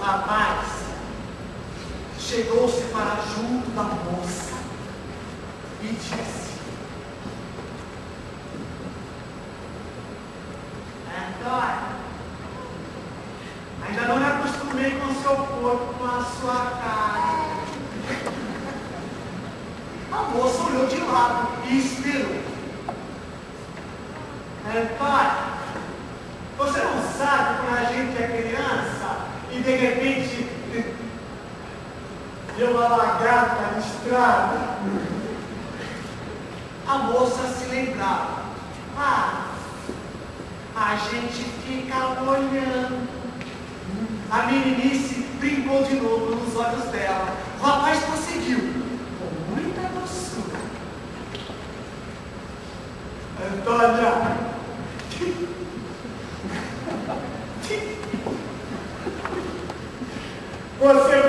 rapaz chegou-se para junto da moça e disse: Antônio, ainda não me acostumei com o seu corpo, com a sua cara. A moça olhou de lado e esperou. Antônio, você não sabe quando a gente é criança e de repente deu uma lagarta na estrada? A moça se lembrava. A gente fica olhando. A meninice brincou de novo nos olhos dela. O rapaz prosseguiu, com muita doçura. Antônia, você